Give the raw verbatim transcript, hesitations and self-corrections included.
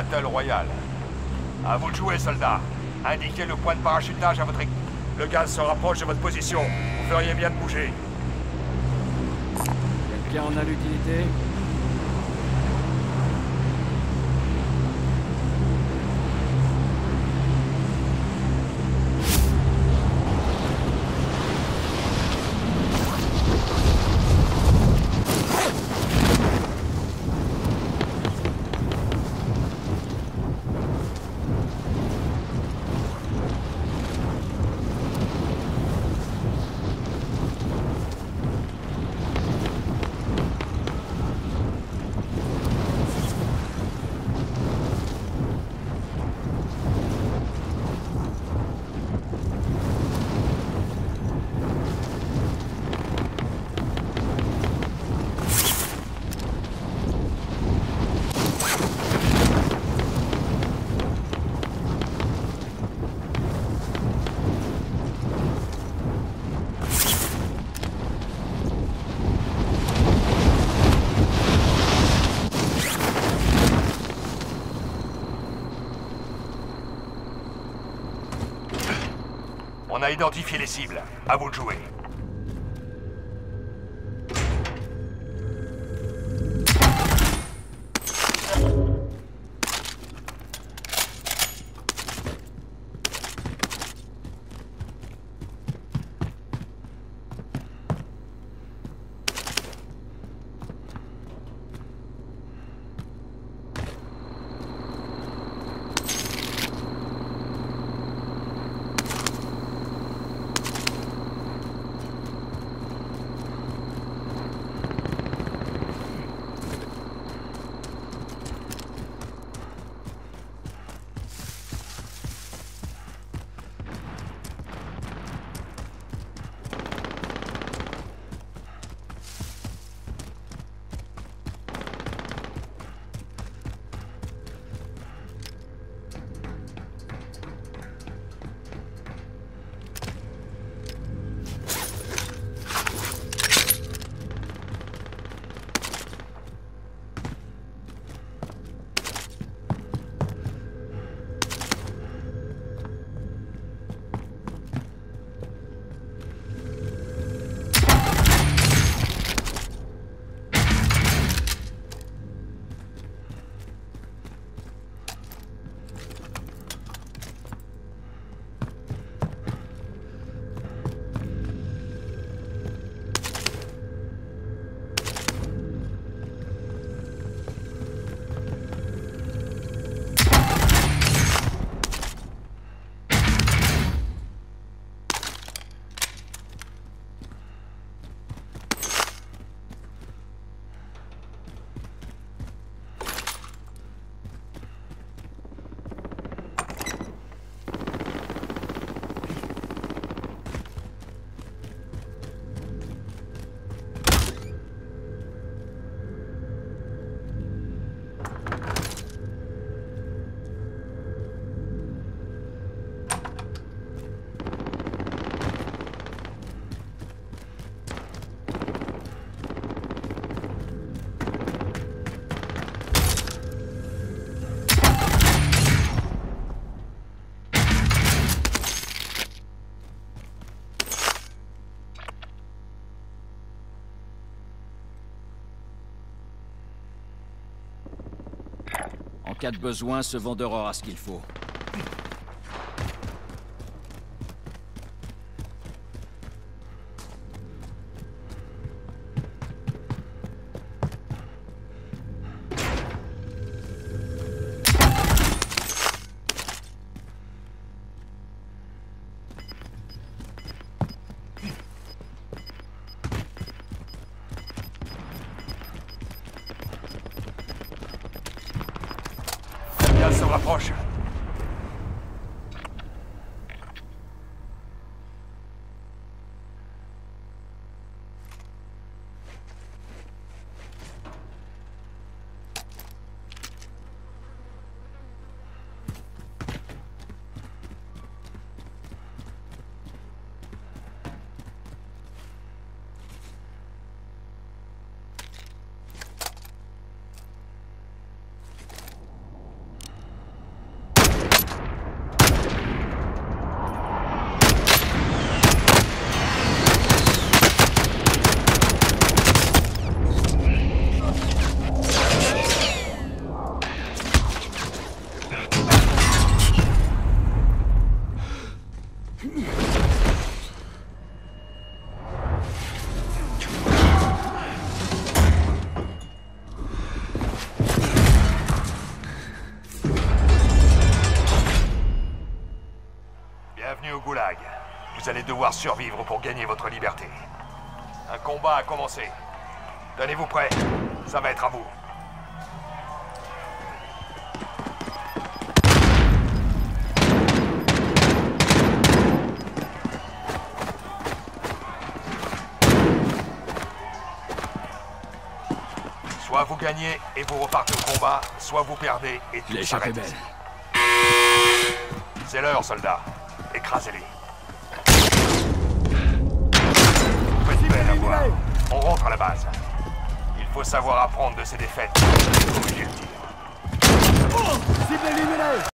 Battle Royale. À vous de jouer, soldats. Indiquez le point de parachutage à votre équipe. Le gaz se rapproche de votre position. Vous feriez bien de bouger. Quelqu'un en a l'utilité? On a identifié les cibles. À vous de jouer. En cas de besoin, ce vendeur aura ce qu'il faut. Le gaz se rapproche. Vous allez devoir survivre pour gagner votre liberté. Un combat a commencé. Tenez-vous prêts, ça va être à vous. Soit vous gagnez et vous repartez au combat, soit vous perdez et tout L'échappée s'arrête. belle. C'est l'heure, soldats. Écrasez-les. Faites belle à voir. On rentre à la base. Il faut savoir apprendre de ses défaites. Corriger le tir. Cible éliminée!